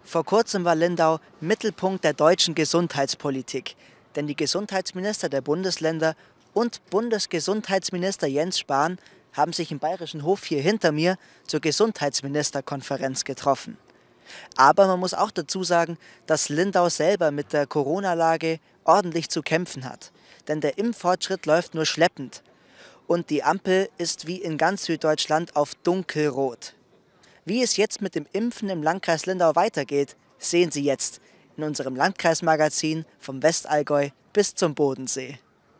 Vor kurzem war Lindau Mittelpunkt der deutschen Gesundheitspolitik, denn die Gesundheitsminister der Bundesländer und Bundesgesundheitsminister Jens Spahn haben sich im Bayerischen Hof hier hinter mir zur Gesundheitsministerkonferenz getroffen. Aber man muss auch dazu sagen, dass Lindau selber mit der Corona-Lage ordentlich zu kämpfen hat, denn der Impffortschritt läuft nur schleppend und die Ampel ist wie in ganz Süddeutschland auf dunkelrot. Wie es jetzt mit dem Impfen im Landkreis Lindau weitergeht, sehen Sie jetzt in unserem Landkreismagazin vom Westallgäu bis zum Bodensee.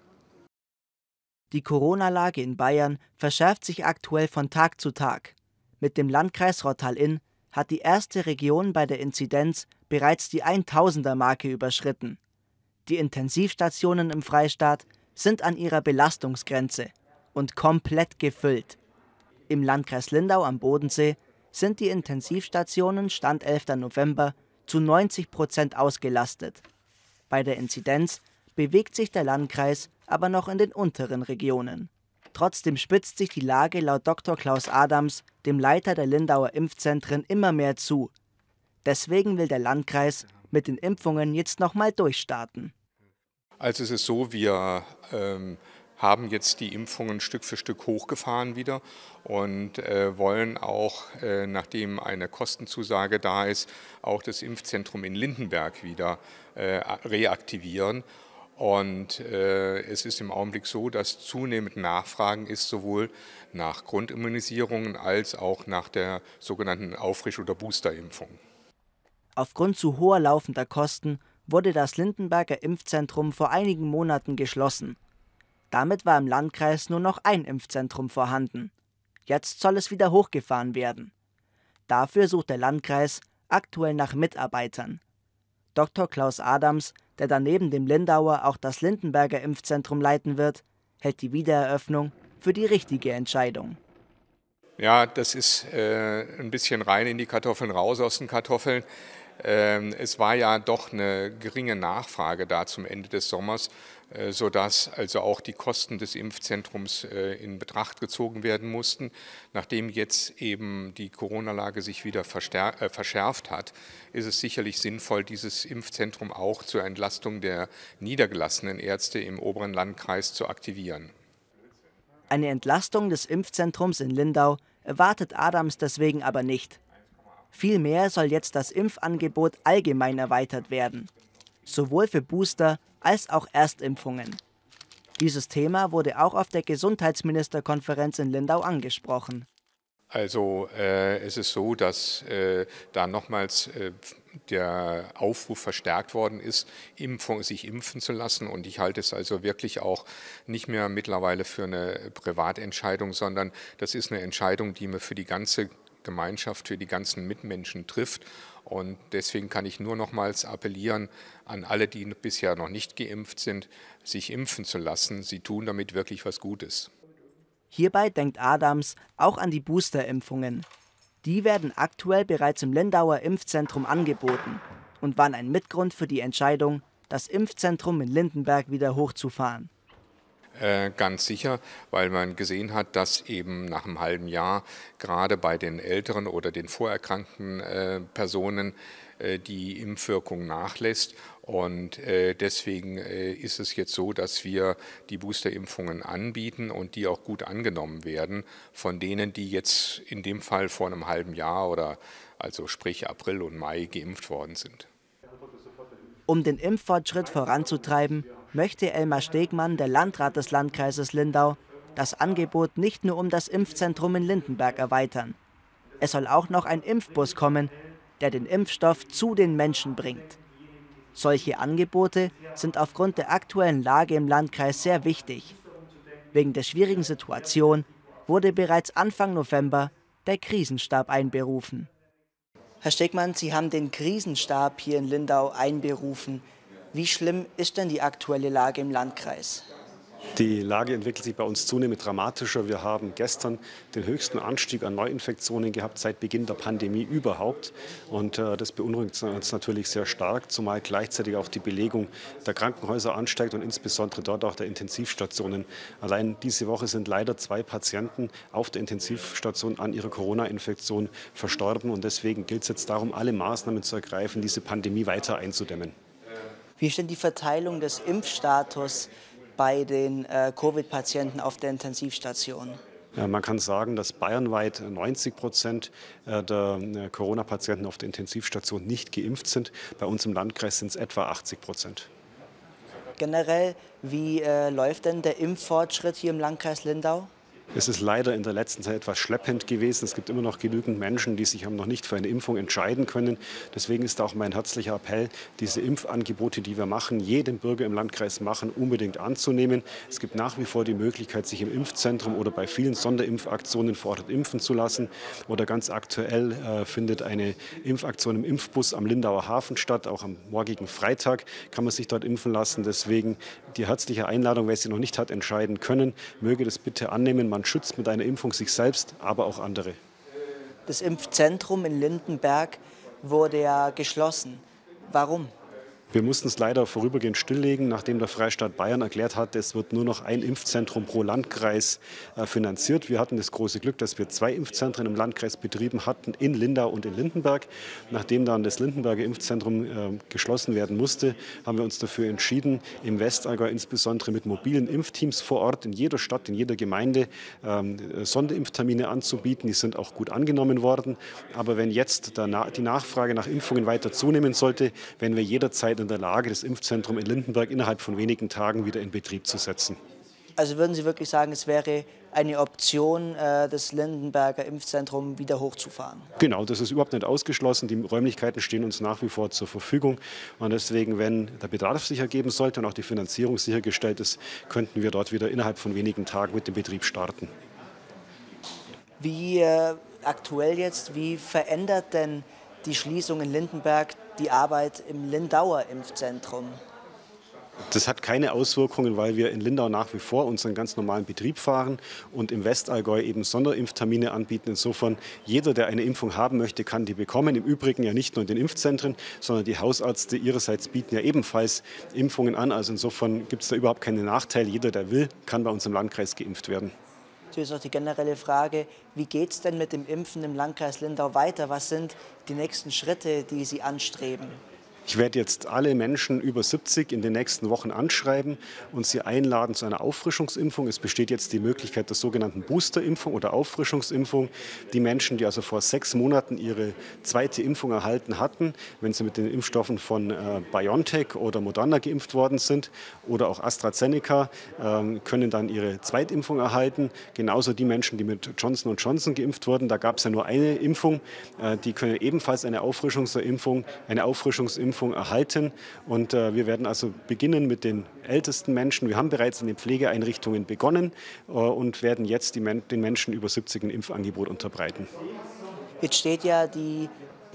Die Corona-Lage in Bayern verschärft sich aktuell von Tag zu Tag. Mit dem Landkreis Rottal-Inn hat die erste Region bei der Inzidenz bereits die 1000er-Marke überschritten. Die Intensivstationen im Freistaat sind an ihrer Belastungsgrenze und komplett gefüllt. Im Landkreis Lindau am Bodensee sind die Intensivstationen Stand 11. November zu 90% ausgelastet. Bei der Inzidenz bewegt sich der Landkreis aber noch in den unteren Regionen. Trotzdem spitzt sich die Lage laut Dr. Klaus Adams, dem Leiter der Lindauer Impfzentren, immer mehr zu. Deswegen will der Landkreis mit den Impfungen jetzt nochmal durchstarten. Also es ist so, wir haben jetzt die Impfungen Stück für Stück hochgefahren wieder und wollen auch, nachdem eine Kostenzusage da ist, auch das Impfzentrum in Lindenberg wieder reaktivieren. Und es ist im Augenblick so, dass zunehmend Nachfragen ist, sowohl nach Grundimmunisierungen als auch nach der sogenannten Auffrisch- oder Boosterimpfung. Aufgrund zu hoher laufender Kosten wurde das Lindenberger Impfzentrum vor einigen Monaten geschlossen. Damit war im Landkreis nur noch ein Impfzentrum vorhanden. Jetzt soll es wieder hochgefahren werden. Dafür sucht der Landkreis aktuell nach Mitarbeitern. Dr. Klaus Adams, der daneben dem Lindauer auch das Lindenberger Impfzentrum leiten wird, hält die Wiedereröffnung für die richtige Entscheidung. Ja, das ist ein bisschen rein in die Kartoffeln, raus aus den Kartoffeln. Es war ja doch eine geringe Nachfrage da zum Ende des Sommers, sodass also auch die Kosten des Impfzentrums in Betracht gezogen werden mussten. Nachdem jetzt eben die Corona-Lage sich wieder verschärft hat, ist es sicherlich sinnvoll, dieses Impfzentrum auch zur Entlastung der niedergelassenen Ärzte im oberen Landkreis zu aktivieren. Eine Entlastung des Impfzentrums in Lindau erwartet Adams deswegen aber nicht. Vielmehr soll jetzt das Impfangebot allgemein erweitert werden, sowohl für Booster als auch Erstimpfungen. Dieses Thema wurde auch auf der Gesundheitsministerkonferenz in Lindau angesprochen. Also es ist so, dass da nochmals der Aufruf verstärkt worden ist, sich impfen zu lassen. Und ich halte es also wirklich auch nicht mehr mittlerweile für eine Privatentscheidung, sondern das ist eine Entscheidung, die man für die ganze Gemeinschaft, für die ganzen Mitmenschen trifft. Und deswegen kann ich nur nochmals appellieren an alle, die bisher noch nicht geimpft sind, sich impfen zu lassen. Sie tun damit wirklich was Gutes. Hierbei denkt Adams auch an die Boosterimpfungen. Die werden aktuell bereits im Lindauer Impfzentrum angeboten und waren ein Mitgrund für die Entscheidung, das Impfzentrum in Lindenberg wieder hochzufahren. Ganz sicher, weil man gesehen hat, dass eben nach einem halben Jahr gerade bei den älteren oder den vorerkrankten Personen die Impfwirkung nachlässt. Und deswegen ist es jetzt so, dass wir die Boosterimpfungen anbieten und die auch gut angenommen werden von denen, die jetzt in dem Fall vor einem halben Jahr oder also sprich April und Mai geimpft worden sind. Um den Impffortschritt voranzutreiben, möchte Elmar Stegmann, der Landrat des Landkreises Lindau, das Angebot nicht nur um das Impfzentrum in Lindenberg erweitern. Es soll auch noch ein Impfbus kommen, der den Impfstoff zu den Menschen bringt. Solche Angebote sind aufgrund der aktuellen Lage im Landkreis sehr wichtig. Wegen der schwierigen Situation wurde bereits Anfang November der Krisenstab einberufen. Herr Stegmann, Sie haben den Krisenstab hier in Lindau einberufen. Wie schlimm ist denn die aktuelle Lage im Landkreis? Die Lage entwickelt sich bei uns zunehmend dramatischer. Wir haben gestern den höchsten Anstieg an Neuinfektionen gehabt seit Beginn der Pandemie überhaupt. Und das beunruhigt uns natürlich sehr stark, zumal gleichzeitig auch die Belegung der Krankenhäuser ansteigt und insbesondere dort auch der Intensivstationen. Allein diese Woche sind leider 2 Patienten auf der Intensivstation an ihrer Corona-Infektion verstorben. Und deswegen gilt es jetzt darum, alle Maßnahmen zu ergreifen, diese Pandemie weiter einzudämmen. Wie ist denn die Verteilung des Impfstatus bei den Covid-Patienten auf der Intensivstation? Ja, man kann sagen, dass bayernweit 90% der Corona-Patienten auf der Intensivstation nicht geimpft sind. Bei uns im Landkreis sind es etwa 80%. Generell, wie läuft denn der Impffortschritt hier im Landkreis Lindau? Es ist leider in der letzten Zeit etwas schleppend gewesen. Es gibt immer noch genügend Menschen, die sich noch nicht für eine Impfung entscheiden können. Deswegen ist auch mein herzlicher Appell, diese Impfangebote, die wir machen, jedem Bürger im Landkreis machen, unbedingt anzunehmen. Es gibt nach wie vor die Möglichkeit, sich im Impfzentrum oder bei vielen Sonderimpfaktionen vor Ort impfen zu lassen. Oder ganz aktuell findet eine Impfaktion im Impfbus am Lindauer Hafen statt. Auch am morgigen Freitag kann man sich dort impfen lassen. Deswegen die herzliche Einladung, wer sich noch nicht hat entscheiden können, möge das bitte annehmen. Man schützt mit einer Impfung sich selbst, aber auch andere. Das Impfzentrum in Lindenberg wurde ja geschlossen. Warum? Wir mussten es leider vorübergehend stilllegen, nachdem der Freistaat Bayern erklärt hat, es wird nur noch ein Impfzentrum pro Landkreis finanziert. Wir hatten das große Glück, dass wir 2 Impfzentren im Landkreis betrieben hatten, in Lindau und in Lindenberg. Nachdem dann das Lindenberger Impfzentrum geschlossen werden musste, haben wir uns dafür entschieden, im Westallgäu insbesondere mit mobilen Impfteams vor Ort in jeder Stadt, in jeder Gemeinde Sonderimpftermine anzubieten. Die sind auch gut angenommen worden. Aber wenn jetzt die Nachfrage nach Impfungen weiter zunehmen sollte, werden wir jederzeit in der Lage, das Impfzentrum in Lindenberg innerhalb von wenigen Tagen wieder in Betrieb zu setzen. Also würden Sie wirklich sagen, es wäre eine Option, das Lindenberger Impfzentrum wieder hochzufahren? Genau, das ist überhaupt nicht ausgeschlossen. Die Räumlichkeiten stehen uns nach wie vor zur Verfügung. Und deswegen, wenn der Bedarf sich ergeben sollte und auch die Finanzierung sichergestellt ist, könnten wir dort wieder innerhalb von wenigen Tagen mit dem Betrieb starten. Wie aktuell jetzt, wie verändert denn die Schließung in Lindenberg die Arbeit im Lindauer Impfzentrum? Das hat keine Auswirkungen, weil wir in Lindau nach wie vor unseren ganz normalen Betrieb fahren und im Westallgäu eben Sonderimpftermine anbieten. Insofern, jeder, der eine Impfung haben möchte, kann die bekommen. Im Übrigen ja nicht nur in den Impfzentren, sondern die Hausärzte ihrerseits bieten ja ebenfalls Impfungen an. Also insofern gibt es da überhaupt keinen Nachteil. Jeder, der will, kann bei uns im Landkreis geimpft werden. Natürlich ist auch die generelle Frage, wie geht es denn mit dem Impfen im Landkreis Lindau weiter? Was sind die nächsten Schritte, die Sie anstreben? Ich werde jetzt alle Menschen über 70 in den nächsten Wochen anschreiben und sie einladen zu einer Auffrischungsimpfung. Es besteht jetzt die Möglichkeit der sogenannten Boosterimpfung oder Auffrischungsimpfung. Die Menschen, die also vor 6 Monaten ihre zweite Impfung erhalten hatten, wenn sie mit den Impfstoffen von BioNTech oder Moderna geimpft worden sind oder auch AstraZeneca, können dann ihre Zweitimpfung erhalten. Genauso die Menschen, die mit Johnson & Johnson geimpft wurden, da gab es ja nur eine Impfung, die können ebenfalls eine Auffrischungsimpfung erhalten. Und wir werden also beginnen mit den ältesten Menschen. Wir haben bereits in den Pflegeeinrichtungen begonnen und werden jetzt den Menschen über 70 ein Impfangebot unterbreiten. Jetzt steht ja die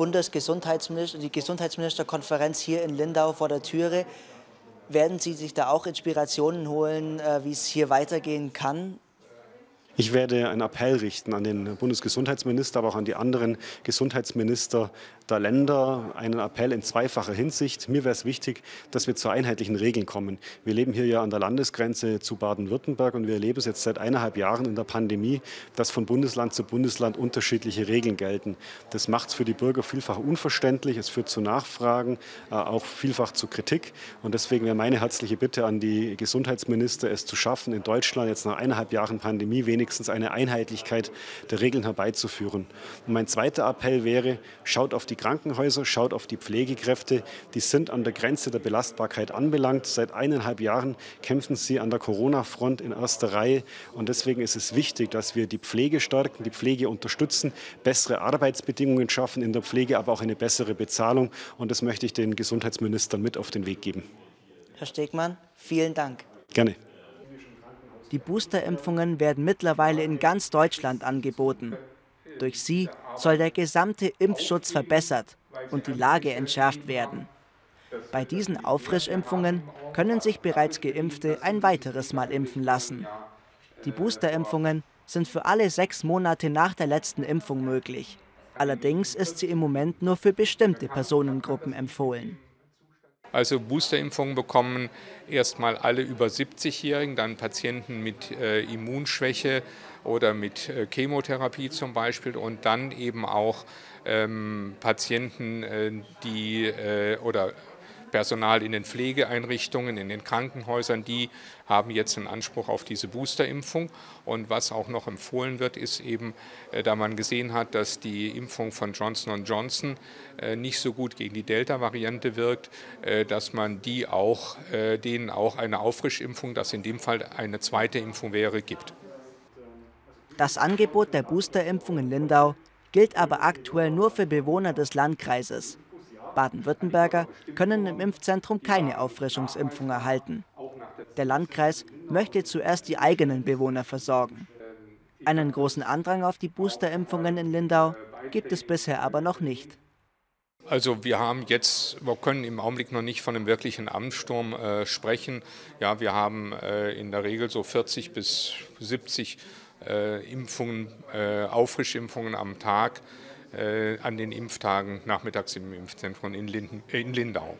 Gesundheitsministerkonferenz hier in Lindau vor der Türe. Werden Sie sich da auch Inspirationen holen, wie es hier weitergehen kann? Ich werde einen Appell richten an den Bundesgesundheitsminister, aber auch an die anderen Gesundheitsminister der Länder. Einen Appell in zweifacher Hinsicht. Mir wäre es wichtig, dass wir zu einheitlichen Regeln kommen. Wir leben hier ja an der Landesgrenze zu Baden-Württemberg und wir erleben es jetzt seit 1,5 Jahren in der Pandemie, dass von Bundesland zu Bundesland unterschiedliche Regeln gelten. Das macht es für die Bürger vielfach unverständlich. Es führt zu Nachfragen, auch vielfach zu Kritik. Und deswegen wäre meine herzliche Bitte an die Gesundheitsminister, es zu schaffen, in Deutschland jetzt nach 1,5 Jahren Pandemie wenigstens eine Einheitlichkeit der Regeln herbeizuführen. Und mein zweiter Appell wäre, schaut auf die Krankenhäuser, schaut auf die Pflegekräfte. Die sind an der Grenze der Belastbarkeit anbelangt. Seit 1,5 Jahren kämpfen sie an der Corona-Front in erster Reihe. Und deswegen ist es wichtig, dass wir die Pflege stärken, die Pflege unterstützen, bessere Arbeitsbedingungen schaffen in der Pflege, aber auch eine bessere Bezahlung. Und das möchte ich den Gesundheitsministern mit auf den Weg geben. Herr Stegmann, vielen Dank. Gerne. Die Boosterimpfungen werden mittlerweile in ganz Deutschland angeboten. Durch sie soll der gesamte Impfschutz verbessert und die Lage entschärft werden. Bei diesen Auffrischimpfungen können sich bereits Geimpfte ein weiteres Mal impfen lassen. Die Boosterimpfungen sind für alle 6 Monate nach der letzten Impfung möglich. Allerdings ist sie im Moment nur für bestimmte Personengruppen empfohlen. Also Boosterimpfungen bekommen erstmal alle über 70-Jährigen, dann Patienten mit Immunschwäche oder mit Chemotherapie zum Beispiel und dann eben auch Patienten, oder Personal in den Pflegeeinrichtungen, in den Krankenhäusern, die haben jetzt einen Anspruch auf diese Boosterimpfung. Und was auch noch empfohlen wird, ist eben, da man gesehen hat, dass die Impfung von Johnson & Johnson nicht so gut gegen die Delta-Variante wirkt, dass man denen auch eine Auffrischimpfung, das in dem Fall eine zweite Impfung wäre, gibt. Das Angebot der Boosterimpfung in Lindau gilt aber aktuell nur für Bewohner des Landkreises. Baden-Württemberger können im Impfzentrum keine Auffrischungsimpfung erhalten. Der Landkreis möchte zuerst die eigenen Bewohner versorgen. Einen großen Andrang auf die Boosterimpfungen in Lindau gibt es bisher aber noch nicht. Also wir können im Augenblick noch nicht von einem wirklichen Amtssturm sprechen. Ja, wir haben in der Regel so 40 bis 70 Auffrischimpfungen am Tag an den Impftagen nachmittags im Impfzentrum in Lindau.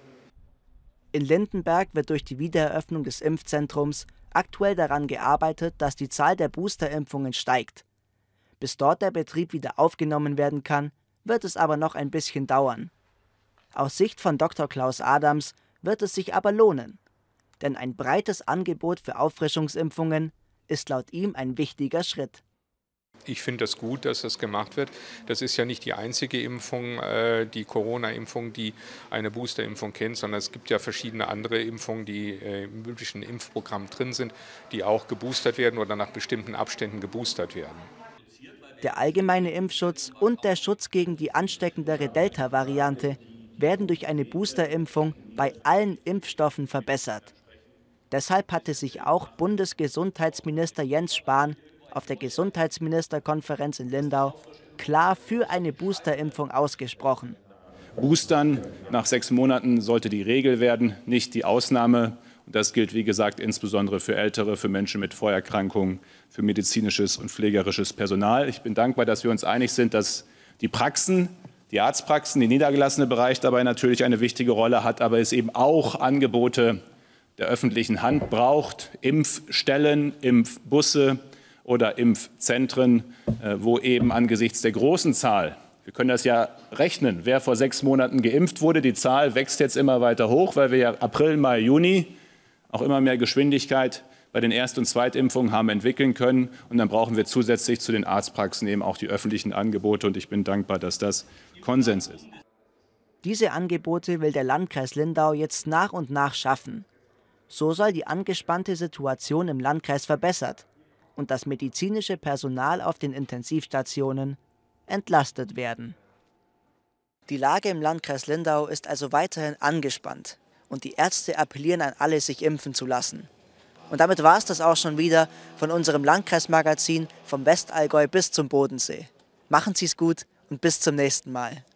In Lindenberg wird durch die Wiedereröffnung des Impfzentrums aktuell daran gearbeitet, dass die Zahl der Boosterimpfungen steigt. Bis dort der Betrieb wieder aufgenommen werden kann, wird es aber noch ein bisschen dauern. Aus Sicht von Dr. Klaus Adams wird es sich aber lohnen. Denn ein breites Angebot für Auffrischungsimpfungen ist laut ihm ein wichtiger Schritt. Ich finde es gut, dass das gemacht wird. Das ist ja nicht die einzige Impfung, die Corona-Impfung, die eine Boosterimpfung kennt, sondern es gibt ja verschiedene andere Impfungen, die im üblichen Impfprogramm drin sind, die auch geboostert werden oder nach bestimmten Abständen geboostert werden. Der allgemeine Impfschutz und der Schutz gegen die ansteckendere Delta-Variante werden durch eine Boosterimpfung bei allen Impfstoffen verbessert. Deshalb hatte sich auch Bundesgesundheitsminister Jens Spahn auf der Gesundheitsministerkonferenz in Lindau klar für eine Boosterimpfung ausgesprochen. Boostern nach 6 Monaten sollte die Regel werden, nicht die Ausnahme. Und das gilt, wie gesagt, insbesondere für Ältere, für Menschen mit Vorerkrankungen, für medizinisches und pflegerisches Personal. Ich bin dankbar, dass wir uns einig sind, dass die Praxen, die Arztpraxen, der niedergelassene Bereich dabei natürlich eine wichtige Rolle hat, aber es eben auch Angebote der öffentlichen Hand braucht, Impfstellen, Impfbusse oder Impfzentren, wo eben angesichts der großen Zahl, wir können das ja rechnen, wer vor 6 Monaten geimpft wurde, die Zahl wächst jetzt immer weiter hoch, weil wir ja April, Mai, Juni auch immer mehr Geschwindigkeit bei den Erst- und Zweitimpfungen haben entwickeln können. Und dann brauchen wir zusätzlich zu den Arztpraxen eben auch die öffentlichen Angebote. Und ich bin dankbar, dass das Konsens ist. Diese Angebote will der Landkreis Lindau jetzt nach und nach schaffen. So soll die angespannte Situation im Landkreis verbessert und das medizinische Personal auf den Intensivstationen entlastet werden. Die Lage im Landkreis Lindau ist also weiterhin angespannt und die Ärzte appellieren an alle, sich impfen zu lassen. Und damit war es das auch schon wieder von unserem Landkreismagazin vom Westallgäu bis zum Bodensee. Machen Sie es gut und bis zum nächsten Mal.